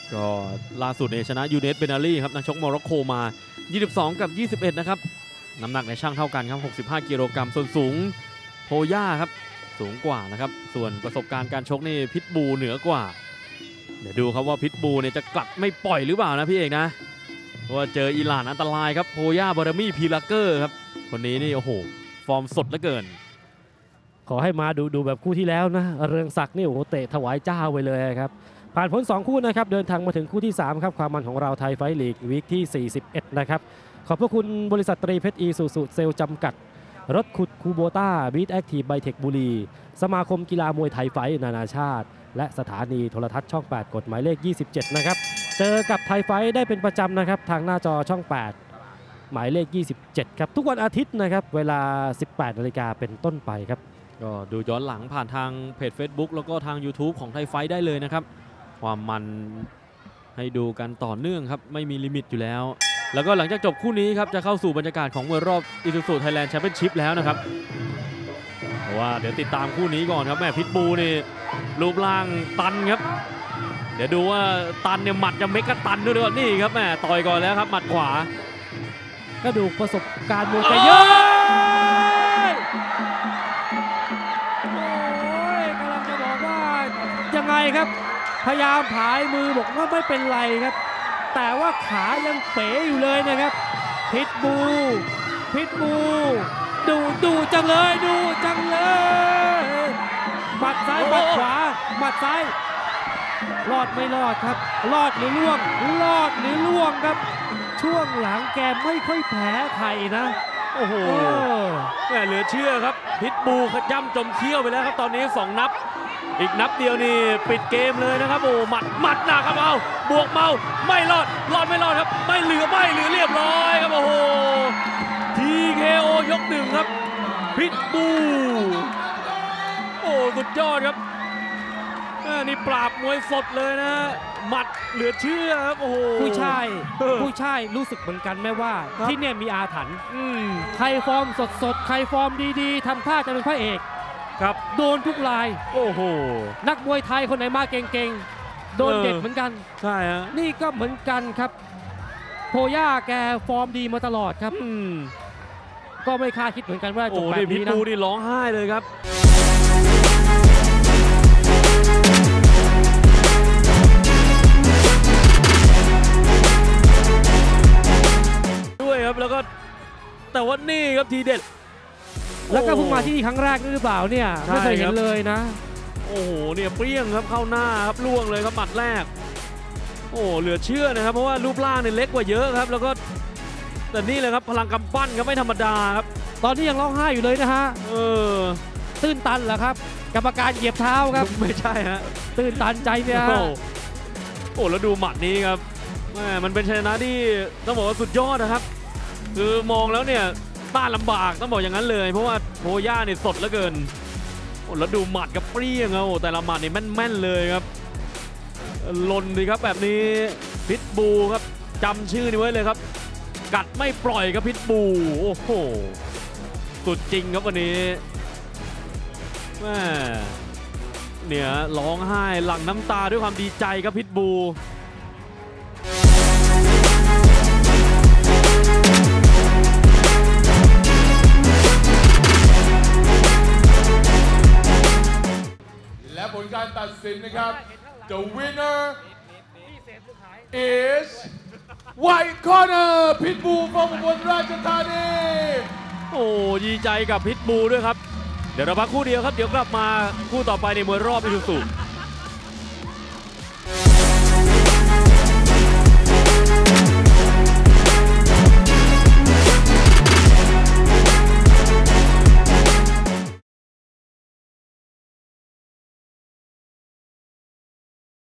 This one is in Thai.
ก็ล่าสุดเนี่ยชนะยูเนสเบนารี่ครับนักชกโมร็อกโกมา22กับ21นะครับน้ำหนักในช่างเท่ากันครับ65กิโลกรัมส่วนสูงโพย่าครับสูงกว่านะครับส่วนประสบการณ์การชกนี่พิทบูเหนือกว่าเดี๋ยวดูครับว่าพิทบูเนี่ยจะกลัดไม่ปล่อยหรือเปล่านะพี่เอกนะเพราะว่าเจออิหร่านอันตรายครับโพย่าบารมี่พีลาเกอร์ครับคนนี้นี่โอ้โหฟอร์มสดเหลือเกินขอให้มาดูแบบคู่ที่แล้วนะเรืองศักดิ์นี่โอ้โหเตะถวายเจ้าไปเลยครับผ่านพ้น2คู่นะครับเดินทางมาถึงคู่ที่3ครับความมันของเราไทยไฟท์ลีกวีคที่41นะครับขอบพระคุณบริษัทตรีเพชรอีซูซูเซลจำกัดรถขุดคูโบต้าบีทแอคทีฟไบเทคบุรีสมาคมกีฬามวยไทยไฟท์นานาชาติและสถานีโทรทัศน์ช่อง8กฎหมายเลข27นะครับเจอกับไทยไฟท์ได้เป็นประจำนะครับทางหน้าจอช่อง8หมายเลข27ครับทุกวันอาทิตย์นะครับเวลา 18 นาฬิกาเป็นต้นไปครับก็ดูย้อนหลังผ่านทางเพจ Facebook แล้วก็ทาง YouTube ของไทยไฟท์ได้เลยนะครับความมันให้ดูกันต่อเนื่องครับไม่มีลิมิตอยู่แล้วแล้วก็หลังจากจบคู่นี้ครับจะเข้าสู่บรรยากาศของมวยรอบ Isuzu Thailand Championship แล้วนะครับเพราะว่าเดี๋ยวติดตามคู่นี้ก่อนครับแม่พิทบูนี่รูปร่างตันครับเดี๋ยวดูว่าตันเนี่ยหมัดจะเมกะตันด้วยนี่ครับแม่ต่อยก่อนแล้วครับหมัดขวาก็ดูประสบการณ์มวยไปเยอะโอ้ยกำลังจะบอกว่ายังไงครับพยายามผายมือบอกว่าไม่เป็นไรครับแต่ว่าขายังเป๋อยู่เลยนะครับพิทบูดูจังเลยหมัดซ้ายหมัดขวาหมัดซ้ายรอดไม่รอดครับรอดหรือล่วงครับช่วงหลังแกไม่ค่อยแพ้ใครนะโอ้โหแหมเหลือเชื่อครับพิทบูย่ำจมเขี้ยวไปแล้วครับตอนนี้2นับอีกนับเดียวนี่ปิดเกมเลยนะครับโอ้หมัดหนักครับเอาบวกเมาไม่รอดไม่รอดครับไม่เหลือเรียบร้อยครับโอ้โห TKO ยก1ครับพิทบูโอ้สุดยอดครับนี่ปราบมวยสดเลยนะหมัดเหลือเชื่อครับโอ้โหผู้ชายรู้สึกเหมือนกันไหมว่าที่เนี่ยมีอาถรรพ์ใครฟอร์มสดใครฟอร์มดีๆทำท่าจะเป็นพระเอกครับโดนทุกรายโอ้โหนักมวยไทยคนไหนมาเก่งๆโดนเด็ดเหมือนกันใช่ฮะนี่ก็เหมือนกันครับโพย่าแกฟอร์มดีมาตลอดครับก็ไม่คาดคิดเหมือนกันว่าจบแบบนี้นะพิทบูนี่ร้องไห้เลยครับด้วยครับแล้วก็แต่ว่านี่ครับทีเด็ดแล้วก็เพิ่งมาที่นี่ครั้งแรกหรือเปล่าเนี่ยไม่เคยเห็นเลยนะโอ้โหเนี่ยเปรี้ยงครับเข้าหน้าครับล่วงเลยครับหมัดแรกโอ้เหลือเชื่อนะครับเพราะว่ารูปร่างเนี่ยเล็กกว่าเยอะครับแล้วก็แต่นี่เลยครับพลังกำปั้นครับไม่ธรรมดาครับตอนนี้ยังร้องไห้อยู่เลยนะฮะตื้นตันเหรอครับกรรมการเหยียบเท้าครับไม่ใช่ฮะตื้นตันใจเนี่ยโอ้แล้วดูหมัดนี้ครับมันเป็นชัยชนะที่ต้องบอกว่าสุดยอดนะครับคือมองแล้วเนี่ยต้านลำบากต้องบอกอย่างนั้นเลยเพราะว่าโพย่าเนี่ยสดเหลือเกินโอ้แล้วดูหมัดกับเปรี้ยงเอาแต่ละหมัดนี่แม่นเลยครับหล่นดีครับแบบนี้พิทบูครับจำชื่อนี้ไว้เลยครับกัดไม่ปล่อยครับพิทบูโอ้โหสุดจริงครับวันนี้แม่เนี่ยร้องไห้หลั่งน้ำตาด้วยความดีใจครับพิทบูและผลการตัดสินนะครับ The winner is White Corner พิทบูfrom อุบลราชธานีโอ้ดีใจกับพิทบูด้วยครับเดี๋ยวเราพักคู่เดียวครับเดี๋ยวกลับมาคู่ต่อไปในมวยรอบIsuzu